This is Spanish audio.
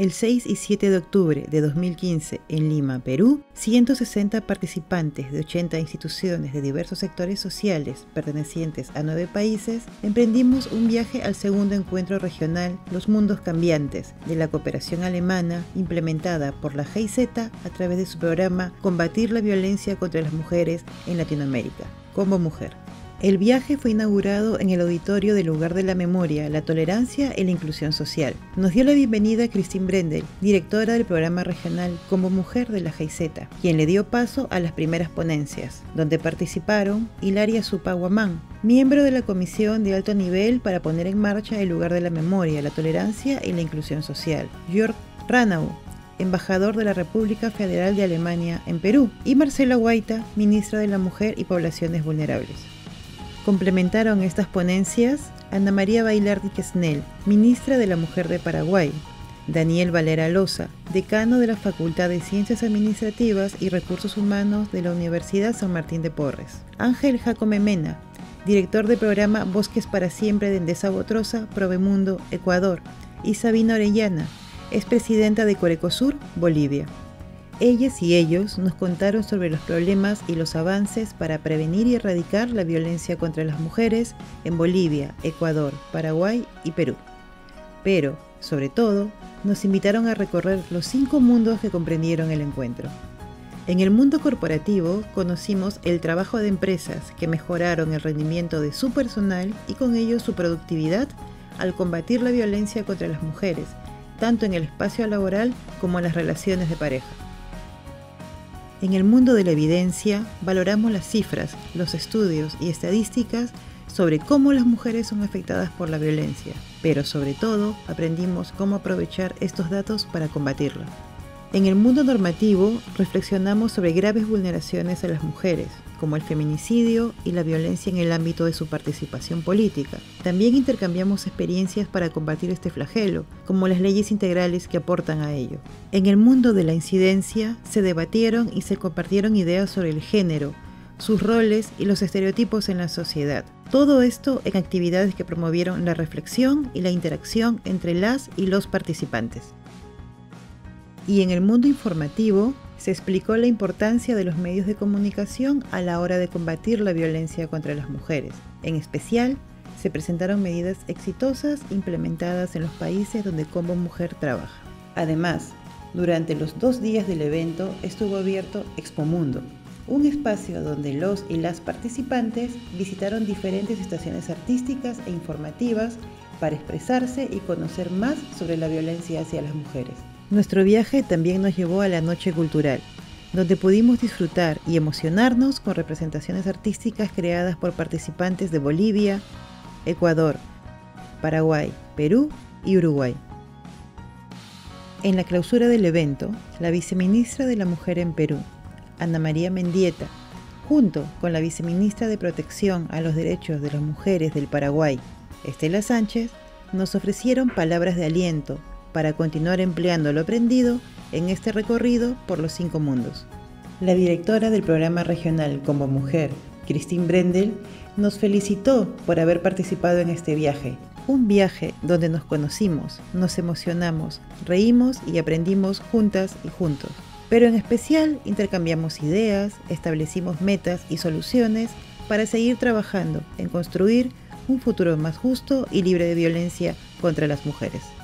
El 6 y 7 de octubre de 2015 en Lima, Perú, 160 participantes de 80 instituciones de diversos sectores sociales pertenecientes a 9 países emprendimos un viaje al segundo encuentro regional Los Mundos Cambiantes de la cooperación alemana implementada por la GIZ a través de su programa Combatir la violencia contra las mujeres en Latinoamérica, Combo Mujer. El viaje fue inaugurado en el auditorio del Lugar de la Memoria, la Tolerancia y la Inclusión Social. Nos dio la bienvenida Christine Brendel, directora del programa regional Combo Mujer de la GIZ, quien le dio paso a las primeras ponencias, donde participaron Hilaria Supa-Guamán, miembro de la Comisión de Alto Nivel para poner en marcha el Lugar de la Memoria, la Tolerancia y la Inclusión Social, Jörg Ranau, embajador de la República Federal de Alemania en Perú, y Marcela Guaita, ministra de la Mujer y Poblaciones Vulnerables. Complementaron estas ponencias Ana María Bailardi Quesnel, ministra de la Mujer de Paraguay, Daniel Valera Loza, decano de la Facultad de Ciencias Administrativas y Recursos Humanos de la Universidad San Martín de Porres, Ángel Jacome Mena, director del programa Bosques para Siempre de Endesa Botrosa, Provemundo, Ecuador, y Sabina Orellana, expresidenta de Corecosur, Bolivia. Ellas y ellos nos contaron sobre los problemas y los avances para prevenir y erradicar la violencia contra las mujeres en Bolivia, Ecuador, Paraguay y Perú. Pero, sobre todo, nos invitaron a recorrer los 5 mundos que comprendieron el encuentro. En el mundo corporativo conocimos el trabajo de empresas que mejoraron el rendimiento de su personal y con ello su productividad al combatir la violencia contra las mujeres, tanto en el espacio laboral como en las relaciones de pareja. En el mundo de la evidencia, valoramos las cifras, los estudios y estadísticas sobre cómo las mujeres son afectadas por la violencia, pero sobre todo aprendimos cómo aprovechar estos datos para combatirla. En el mundo normativo, reflexionamos sobre graves vulneraciones a las mujeres, como el feminicidio y la violencia en el ámbito de su participación política. También intercambiamos experiencias para combatir este flagelo, como las leyes integrales que aportan a ello. En el mundo de la incidencia, se debatieron y se compartieron ideas sobre el género, sus roles y los estereotipos en la sociedad. Todo esto en actividades que promovieron la reflexión y la interacción entre las y los participantes. Y en el mundo informativo, se explicó la importancia de los medios de comunicación a la hora de combatir la violencia contra las mujeres. En especial, se presentaron medidas exitosas implementadas en los países donde Combo Mujer trabaja. Además, durante los 2 días del evento estuvo abierto Expo Mundo, un espacio donde los y las participantes visitaron diferentes estaciones artísticas e informativas para expresarse y conocer más sobre la violencia hacia las mujeres. Nuestro viaje también nos llevó a la Noche Cultural, donde pudimos disfrutar y emocionarnos con representaciones artísticas creadas por participantes de Bolivia, Ecuador, Paraguay, Perú y Uruguay. En la clausura del evento, la viceministra de la Mujer en Perú, Ana María Mendieta, junto con la viceministra de Protección a los Derechos de las Mujeres del Paraguay, Estela Sánchez, nos ofrecieron palabras de aliento para continuar empleando lo aprendido en este recorrido por los 5 mundos. La directora del programa regional Combo Mujer, Christine Brendel, nos felicitó por haber participado en este viaje. Un viaje donde nos conocimos, nos emocionamos, reímos y aprendimos juntas y juntos. Pero en especial intercambiamos ideas, establecimos metas y soluciones para seguir trabajando en construir un futuro más justo y libre de violencia contra las mujeres.